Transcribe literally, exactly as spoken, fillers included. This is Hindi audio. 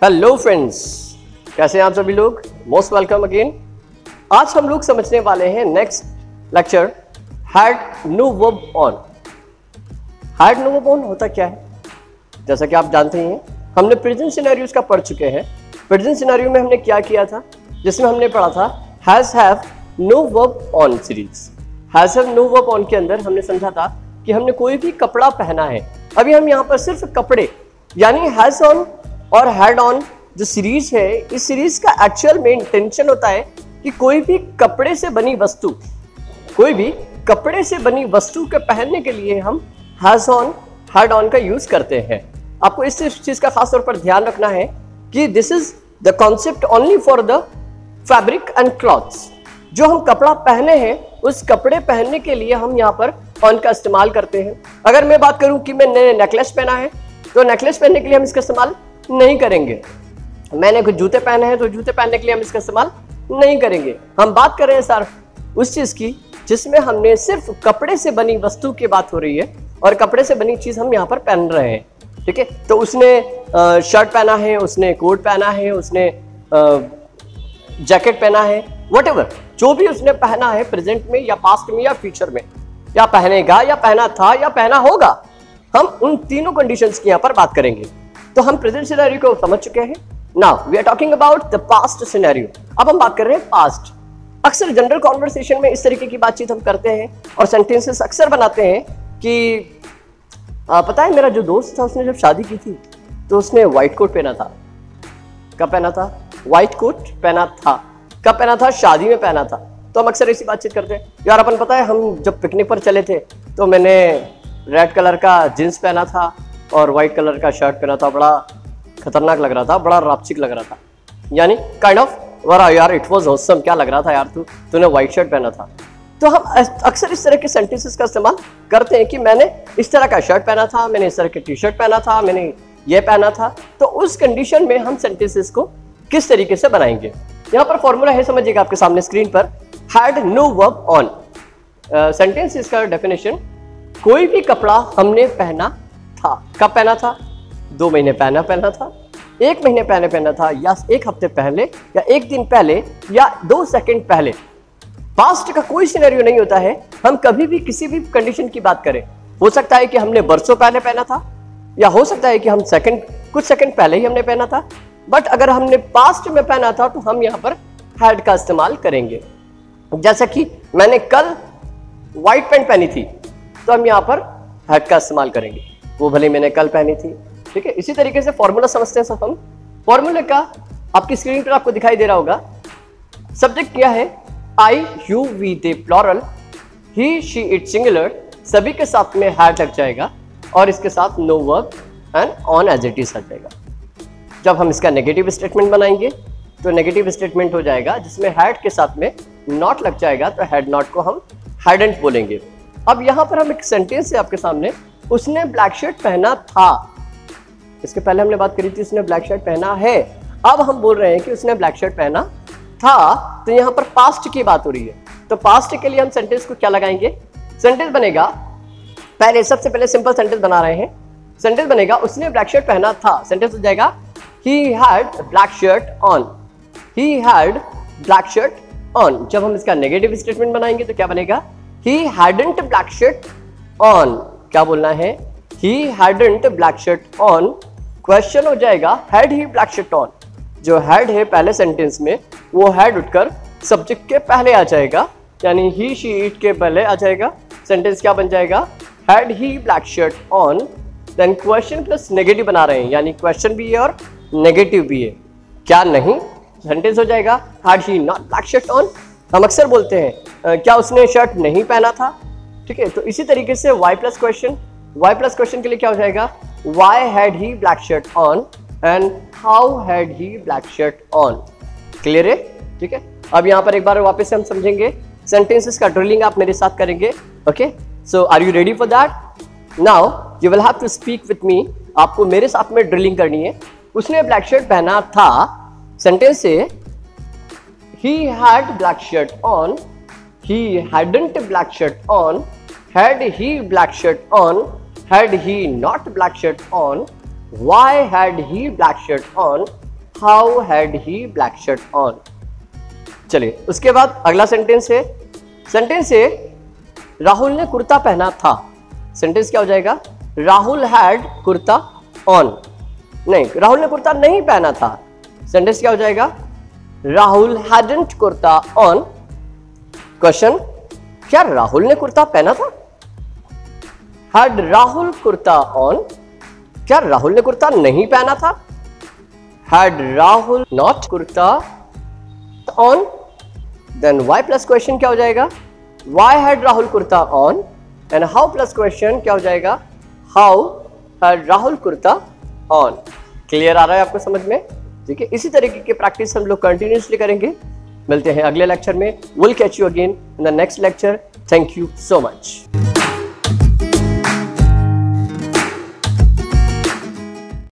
हेलो फ्रेंड्स, कैसे हैं आप सभी लोग। Most welcome again. आज हम लोग समझने वाले हैं next lecture had no verb on. Had no verb on होता क्या है, जैसा कि आप जानते ही हैं हमने प्रेजेंट सिनेरियोज का पढ़ चुके हैं। प्रेजेंट सिनेरियो में हमने क्या किया था, जिसमें हमने पढ़ा था has have no verb on series. Has have no verb on के अंदर हमने समझा था कि हमने कोई भी कपड़ा पहना है। अभी हम यहाँ पर सिर्फ कपड़े यानी हैज ऑन और हैड ऑन जो सीरीज है, इस सीरीज का एक्चुअल में इंटेंशन होता है कि कोई भी कपड़े से बनी वस्तु कोई भी कपड़े से बनी वस्तु के पहनने के लिए हम हैज ऑन हैड ऑन का यूज करते हैं। आपको इस चीज का खास तौर पर ध्यान रखना है कि this is the concept only for the fabric and clothes. जो हम कपड़ा पहने हैं उस कपड़े पहनने के लिए हम यहाँ पर ऑन का इस्तेमाल करते हैं। अगर मैं बात करूं कि मैंने नेकलेस पहना है तो नेकलेस पहनने के लिए हम इसका इस्तेमाल नहीं करेंगे। मैंने कुछ जूते पहने हैं तो जूते पहनने के लिए हम इसका इस्तेमाल नहीं करेंगे। हम बात कर रहे हैं सर उस चीज की जिसमें हमने सिर्फ कपड़े से बनी वस्तु की बात हो रही है और कपड़े से बनी चीज हम यहाँ पर पहन रहे हैं। ठीक है, तो उसने शर्ट पहना है, उसने कोट पहना है, उसने जैकेट पहना है, व्हाटएवर जो भी उसने पहना है प्रेजेंट में या पास्ट में या फ्यूचर में, या पहनेगा या पहना था या पहना होगा, हम उन तीनों कंडीशंस की यहाँ पर बात करेंगे। तो हम प्रेजेंट सिनेरियो को समझ चुके हैं। Now we are talking about the past scenario. अब हम बात कर रहे हैं पास्ट। अक्सर जनरल कॉन्वर्सेशन में इस तरीके की बातचीत हम करते हैं और सेंटेंसेस अक्सर बनाते हैं कि आ, पता है मेरा जो दोस्त था उसने जब शादी की थी तो उसने व्हाइट कोट पहना था। कब पहना था? व्हाइट कोट पहना था। कब पहना था? शादी में पहना था। तो हम अक्सर ऐसी बातचीत करते हैं। यार अपन पता है हम जब पिकनिक पर चले थे तो मैंने रेड कलर का जींस पहना था और व्हाइट कलर का शर्ट पहना था। बड़ा खतरनाक लग रहा था, बड़ा रापचिक लग रहा था, यानी काइंड ऑफ वाह यार इट वाज ऑसम। क्या लग रहा था यार तू तूने व्हाइट शर्ट पहना था। तो हम अक्सर इस तरह के सेंटेंसेस का इस्तेमाल करते हैं कि मैंने इस तरह का शर्ट पहना था, मैंने इस तरह के टी शर्ट पहना था, मैंने ये पहना था। तो उस कंडीशन में हम सेंटेंसेस को किस तरीके से बनाएंगे, यहाँ पर फॉर्मूला है, समझिएगा आपके सामने स्क्रीन पर। Had no verb on sentence, इसका डेफिनेशन कोई भी कपड़ा हमने पहना था। कब पहना था? दो महीने पहना पहना था, एक महीने पहले पहना था, या एक हफ्ते पहले, या एक दिन पहले, या दो सेकंड पहले। पास्ट का कोई सिनेरियो नहीं होता है। हम कभी भी किसी भी कंडीशन की बात करें, हो सकता है कि हमने बरसों पहले पहना था, या हो सकता है कि हम सेकंड कुछ सेकंड पहले ही हमने पहना था। बट अगर हमने पास्ट में पहना था तो हम यहाँ पर हैड का इस्तेमाल करेंगे। जैसा कि मैंने कल व्हाइट पैंट पहनी थी तो हम यहाँ पर हैड का इस्तेमाल करेंगे, वो भले मैंने कल पहनी थी। ठीक है, इसी तरीके से फॉर्मूला समझते हैं सब हम। फॉर्मूले का आपकी स्क्रीन पर आपको दिखाई दे रहा होगा। सब्जेक्ट क्या है? I you we they plural, he she it singular, सभी के साथ में हैड लग जाएगा और इसके साथ no verb and on as it is आ जाएगा। जब हम इसका नेगेटिव स्टेटमेंट बनाएंगे तो नेगेटिव स्टेटमेंट हो जाएगा जिसमें हैड के साथ में नॉट लग जाएगा, तो हैड नॉट को हम हैडंट बोलेंगे। अब यहाँ पर हम एक सेंटेंस है आपके सामने, उसने ब्लैक शर्ट पहना था। इसके पहले हमने बात करी थी उसने ब्लैक शर्ट पहना है। अब हम बोल रहे हैं कि उसने ब्लैक शर्ट पहना था, तो यहाँ पर पास्ट की बात हो रही है। तो पास्ट के लिए हम सेंटेंस को क्या लगाएंगे? सेंटेंस बनेगा, पहले सबसे पहले सिंपल सेंटेंस बना रहे हैं। सेंटेंस बनेगा उसने ब्लैक शर्ट पहना था। सेंटेंस हो जाएगा he had black shirt on, he had black shirt on। जब हम इसका नेगेटिव स्टेटमेंट बनाएंगे तो क्या बनेगा? he hadn't black shirt on। क्या बोलना है? he hadn't black shirt on। Question हो जाएगा had he black shirt on। जो had है पहले सेंटेंस में, वो had उठकर सब्जेक्ट के पहले आ जाएगा, यानी he she it के पहले आ जाएगा। सेंटेंस क्या बन जाएगा? had he black shirt on। Then question plus negative बना रहे हैं, यानी क्वेश्चन भी है और नेगेटिव भी है। क्या नहीं? सेंटेंस हो जाएगा had he not black shirt on। हम अक्सर बोलते हैं क्या उसने शर्ट नहीं पहना था। ठीक है, तो इसी तरीके से y plus question, y plus question के लिए क्या हो जाएगा? why had he black shirt on and how had he black shirt on। Clear है? ठीक है, अब यहाँ पर एक बार वापस से हम समझेंगे सेंटेंसेस का ड्रिलिंग आप मेरे साथ करेंगे। Okay, so are you ready for that? Now you will have to speak with me. आपको मेरे साथ में ड्रिलिंग करनी है। उसने ब्लैक शर्ट पहना था, सेंटेंस से he had black shirt on, he hadn't black shirt on, had he black shirt on, had he not black shirt on, why had he black shirt on, how had he black shirt on. चलिए उसके बाद अगला सेंटेंस है, सेंटेंस है राहुल ने कुर्ता पहना था। सेंटेंस क्या हो जाएगा? Rahul had kurta on. नहीं, राहुल ने कुर्ता नहीं पहना था। सेंटेंस क्या हो जाएगा? Rahul hadn't kurta on. Question, क्या राहुल ने कुर्ता पहना था? Had Rahul kurta on. क्या राहुल ने कुर्ता नहीं पहना था? Had Rahul not kurta on. Then why plus question क्या हो जाएगा? Why had Rahul kurta on. And how plus question क्या हो जाएगा? How had Rahul kurta on. Clear आ रहा है आपको समझ में? ठीक है, इसी तरीके की प्रैक्टिस हम लोग कंटिन्यूसली करेंगे। मिलते हैं अगले लेक्चर में। Will catch you again in the next lecture. Thank you so much.